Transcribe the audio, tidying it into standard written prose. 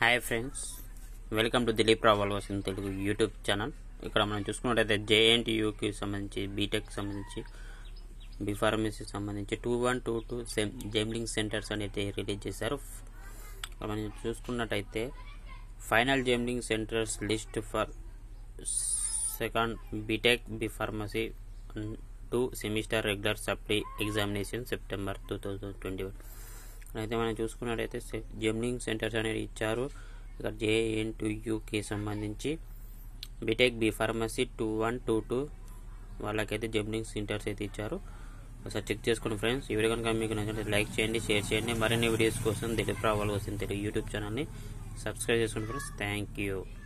Hi friends, welcome to Dilip Rao వలవసిన Telugu YouTube channel. ఇక్కడ మనం చూసుకున్నట్టయితే JNTUకి సంబంధించి బీటెక్ సంబంధించి బీఫార్మసీకి సంబంధించి 2122 జెమ్లింగ్ సెంటర్స్ అనేది రిలీజ్ చేశారు. మనం చూసుకున్నట్టయితే final jumbling centres list for second BTech BPharmacy 2 semester regular supply examination September 2021 అయితే మనం చూసుకున్నట్టయితే జెమ్లింగ్ సెంటర్స్ అనేది ఇచ్చారు. ఇక్కడ JNTUకి సంబంధించి బీటెక్ బీఫార్మసీ 2122 వాళ్ళకైతే జెమ్లింగ్ సెంటర్స్ అయితే ఇచ్చారు. ఒకసారి చెక్ చేసుకోండి ఫ్రెండ్స్. ఈ వీడియో కనుక మీకు నచ్చితే లైక్ చేయండి, షేర్ చేయండి. మరిన్ని వీడియోస్ కోసం దిలీప్ రావు వలవసిన తెలుగు యూట్యూబ్ ఛానల్ని సబ్స్క్రైబ్ చేసుకోండి ఫ్రెండ్స్. Thank you.